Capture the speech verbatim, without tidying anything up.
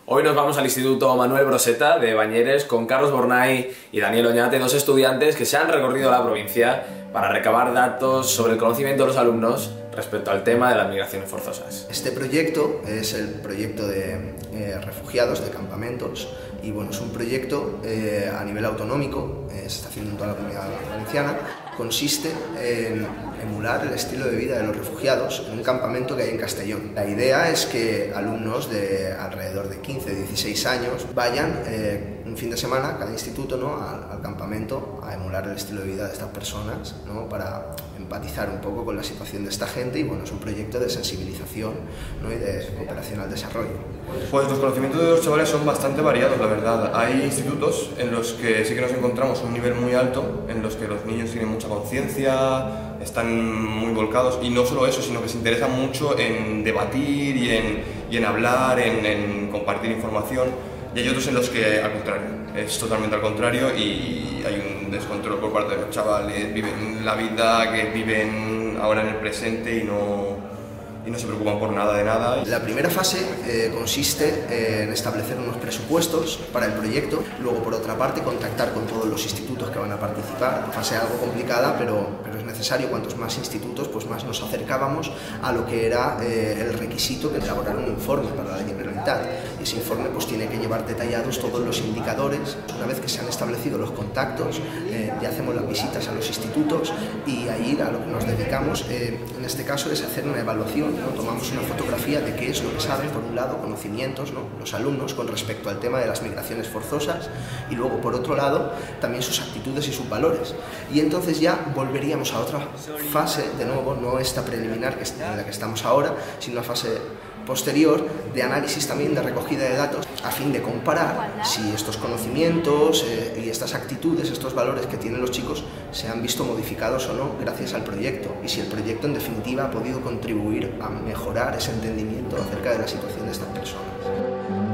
Hoy nos vamos al Instituto Manuel Broseta de Bañeres con Carlos Bornay y Daniel Oñate, dos estudiantes que se han recorrido la provincia para recabar datos sobre el conocimiento de los alumnos respecto al tema de las migraciones forzosas. Este proyecto es el proyecto de eh, refugiados, de campamentos, y bueno, es un proyecto eh, a nivel autonómico, eh, se está haciendo en toda la Comunidad Valenciana. Consiste en emular el estilo de vida de los refugiados en un campamento que hay en Castellón. La idea es que alumnos de alrededor de quince a dieciséis años vayan eh, un fin de semana, cada instituto, ¿no?, al, al campamento, a emular el estilo de vida de estas personas, ¿no?, para empatizar un poco con la situación de esta gente. Y bueno, es un proyecto de sensibilización, ¿no?, y de cooperación al desarrollo. Pues los conocimientos de los chavales son bastante variados, la verdad. Hay institutos en los que sí que nos encontramos un nivel muy alto, en los que los niños tienen mucha conciencia, están muy volcados, y no solo eso, sino que se interesan mucho en debatir y en, y en hablar, en, en compartir información. Y hay otros en los que, al contrario, es totalmente al contrario, y hay un descontrol por parte de los chavales, viven la vida que viven ahora en el presente y no... y no se preocupan por nada de nada. La primera fase eh, consiste en establecer unos presupuestos para el proyecto, luego por otra parte contactar con todos los institutos que van a participar. Fase algo complicada, pero, pero es necesario. Cuantos más institutos, pues más nos acercábamos a lo que era eh, el requisito de elaborar un informe para la Generalitat. Y ese informe pues tiene que llevar detallados todos los indicadores. Una vez que se han establecido los contactos, eh, ya hacemos las visitas a los institutos, y ahí a lo que nos dedicamos eh, en este caso es hacer una evaluación, ¿no? Tomamos una fotografía de qué es lo que saben, por un lado, conocimientos, ¿no?, los alumnos con respecto al tema de las migraciones forzosas, y luego por otro lado también sus actitudes y sus valores. Y entonces ya volveríamos a otra fase, de nuevo, no esta preliminar que en la que estamos ahora, sino una fase posterior de análisis también, de recogida de datos, a fin de comparar si estos conocimientos eh, y estas actitudes, estos valores que tienen los chicos, se han visto modificados o no gracias al proyecto, y si el proyecto en definitiva ha podido contribuir a mejorar ese entendimiento acerca de la situación de estas personas.